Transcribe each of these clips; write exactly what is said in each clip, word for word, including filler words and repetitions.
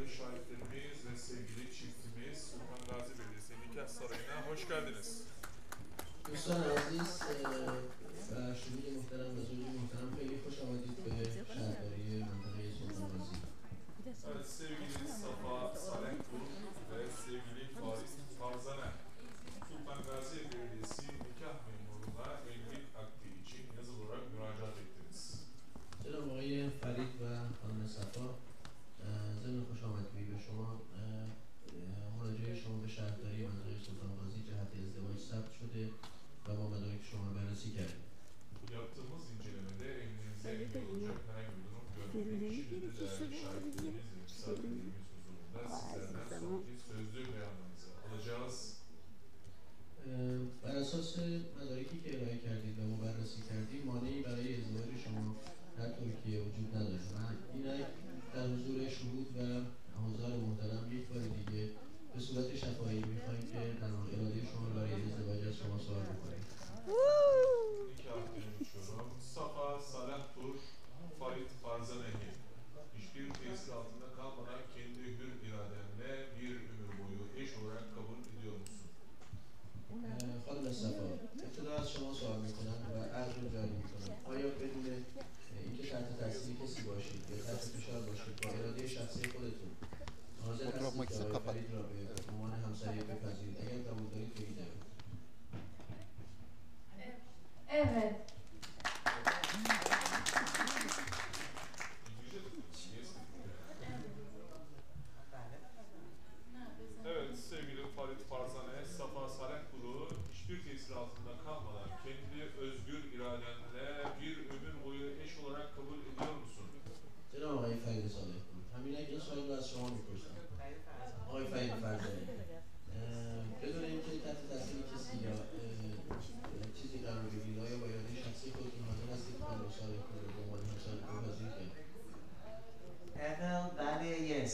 Şahitlerimiz ve sevgili çiftimiz Sultan Gazi Belediyesi Nikah Sarayı'na hoş geldiniz. دوستان عزیز و شهود محترم و زوج محترم خیلی خوش آمدید به شهرداری منطقه سلطان غازی. Evet, sevgili Safa Salehpur ve sevgili Faris Farzane, Sultan Gazi Belediyesi nikah memuruna evlilik akdi için yazılı olarak müracaat ettiniz. جناب آقای فرید و خانم صفا، ضمن خوش آمدگویی به شما، مراجعه شما به شهرداری منطقه سلطان غازی جهت ازدواج ثبت شده و ما مدارک شما رو بررسی کردیم. Yaptığımız incelemede evliliğinize engel olacak herhangi bir durum görmedik. Şimdi de değerli şahitlerimiz ve misafirlerimiz huzurunda sizlerden sonraki sözlü beyanlarınızı alacağız. بر اساس مدارکی که ارائه کردید و ما بررسی کردیم مانعی برای ازدواج شما در ترکیه وجود نداره و اینک در حضور شهود و حضار محترم یک بار دیگه به صورت شفاهی میخوایم که در اراده شما برای ازدواج از شما سوال بکنیم. Nikah dönüşüyorum. Safa Salehpur Farid Farzane'yi hiçbir tesir altında kalmadan kendi hür iradenle bir ömür boyu eş olarak kabul ediyor musun? خانم صفا، ابتدا از شما سوال میکنم و عرض رو جاری میکنم. آیا بدون اینکه تحت تاثیر کسی باشید یا تحت فشار باشید با اراده شخصی خودتون حاضر هستید که آقای فرید را به عنوان همسایه بپذیرید اگر قبول دارید بگید؟ Evet. Evet, sevgili Farid Farzane, Safa Salehpur'u hiçbir tesir altında kalmadan kendi özgür iradenle bir ömür boyu eş olarak kabul ediyor musun? جناب آقای فرید صالحپور، همینک این سوال رو از شما میپرسم. آقای فرید فرزانه، بدون اینکه تحت تاثیر کسی یا چیزی قرار بگیرید آیا با اراده شخصی خودتون حاضر هستید که خانم صالحپور رو به عنوان همسر بپذیرید؟ اول بله yes.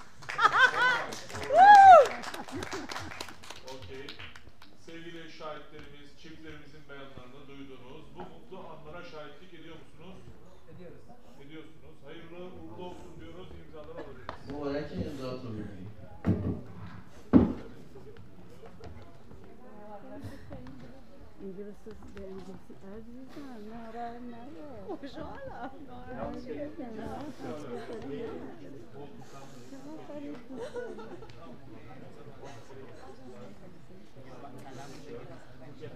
Okey. Sevgili şahitlerimiz, çiftlerimizin beyanlarını duydunuz. Bu mutlu anlara şahitlik ediyor musunuz? Ediyoruz. Ediyorsunuz. Hayırlı uğurlu olsun diyoruz. İmzaları alacağız. مبارک امضاتون رو بگیرید. İngilizce beğeneceksin. Azizim, narar narar. Uşağla.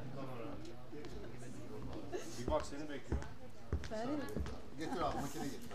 Bir bak seni bekliyor. Ferit. Getir abi makine getir.